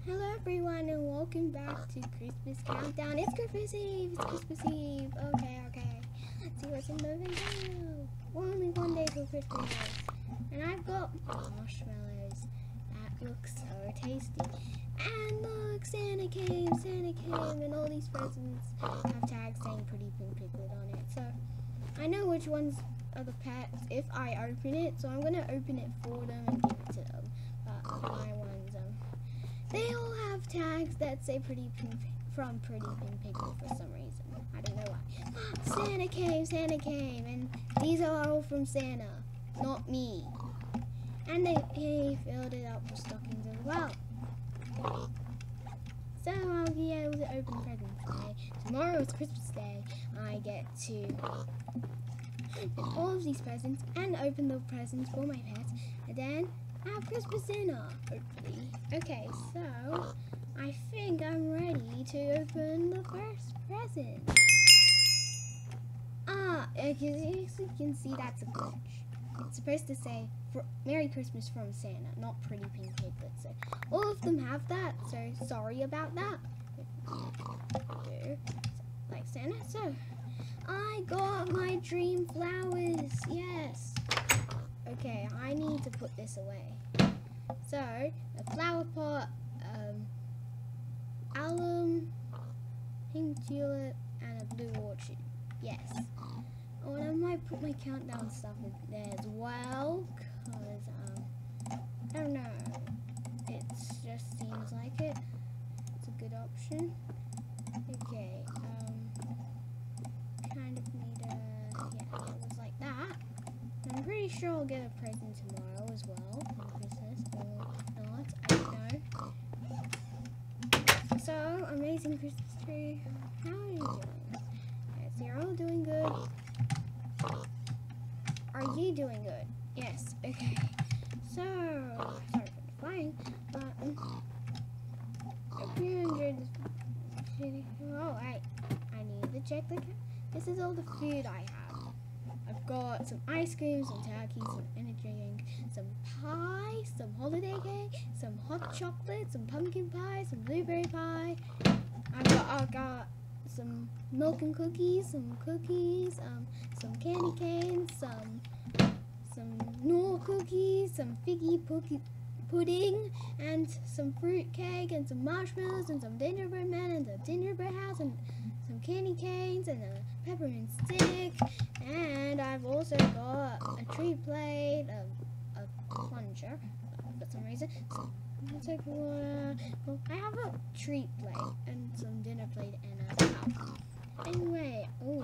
Hello everyone and welcome back to Christmas Countdown. It's Christmas Eve! It's Christmas Eve! Okay. Let's see what's in the video. Only one day till Christmas. And I've got marshmallows. That looks so tasty. And look, Santa came, and all these presents have tags saying Pretty Pink Piglet on it. So, I know which ones are the pets if I open it. So I'm going to open it for them and give it to them. But my ones, they all have tags that say Pretty Pink Piglet for some reason. I don't know why. Santa came, and these are all from Santa, not me. And he filled it up with stockings as well. So I'll be able to open presents today. Tomorrow is Christmas Day. I get to open all of these presents and open the presents for my pets, and then have Christmas dinner, hopefully. Okay, so I think I'm ready to open the first present. As you can see, that's a glitch. It's supposed to say Merry Christmas from Santa, not Pretty Pink Piglet. So all of them have that, so sorry about that. Like Santa. So I got my dream flowers, yes. Okay, I need to put this away. So, a flower pot, alum, pink tulip, and a blue orchid. Yes. Oh, and I might put my countdown stuff in there as well, because, I don't know. It just seems like it. It's a good option. Okay, kind of need a, yeah, it was like that. I'm pretty sure I'll get a present tomorrow as well, for Christmas, or not, I don't know. So, amazing Christmas tree. How are you doing? Yes, you're all doing good. Are you doing good? Yes, okay. So, sorry for the flying, but, if you enjoyed this video, I need to check the this is all the food I have. I've got some ice cream, some turkey, some energy drink, some pie, some holiday cake, some hot chocolate, some pumpkin pie, some blueberry pie. I've got some milk and cookies, some candy canes, some Knorr cookies, some figgy pudding, and some fruit cake, and some marshmallows, and some gingerbread man, and a gingerbread house, and some candy canes, and a peppermint stick, and I've also got a tree plate, a plunger, for some reason. So, I have a treat plate, and some dinner plate, and a cup. Anyway,